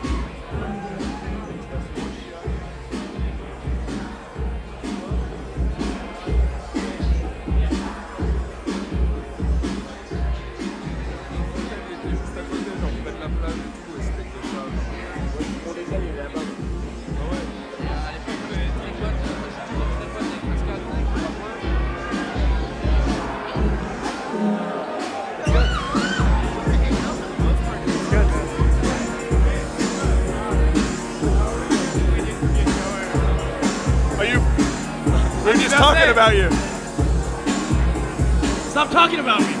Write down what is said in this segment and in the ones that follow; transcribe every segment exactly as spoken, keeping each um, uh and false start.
We're just talking about you. Stop talking about me.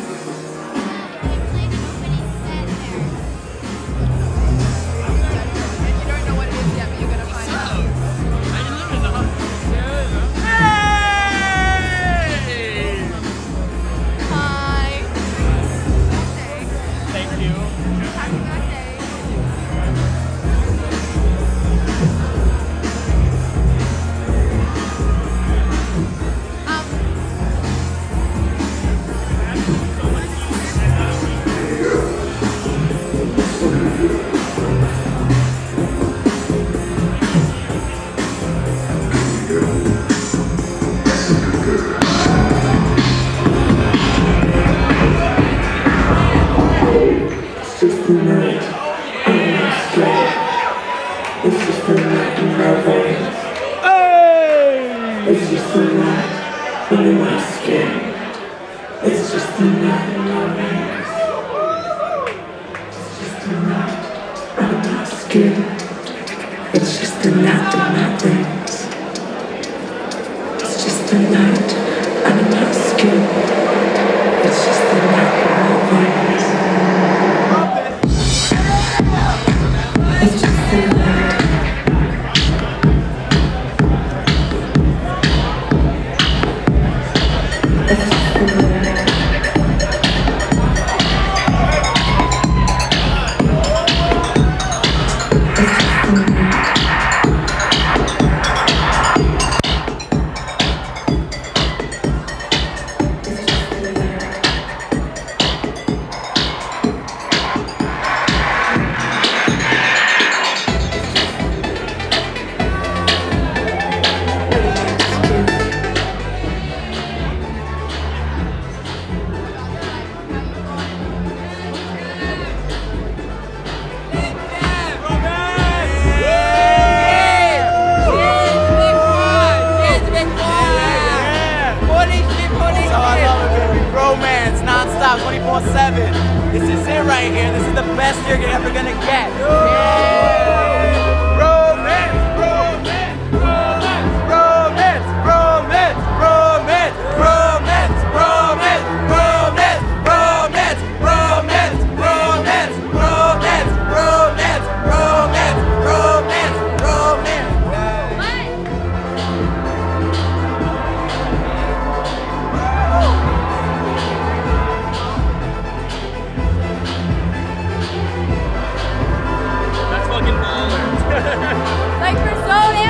It's just the night in my skin. It's just the night in my veins. It's just the night in my skin. It's just the night in my veins. It's just the night in my skin. It's just the night in my veins. It's just the night in my skin. It's just the night in my veins. It's just the night. It's just the night. twenty-four seven. This is it right here. This is the best you're ever gonna get. Yeah. Romance, romance, romance, romance, romance, romance, romance, romance, romance, romance, romance, romance, romance, romance, romance, romance, romance. Like for so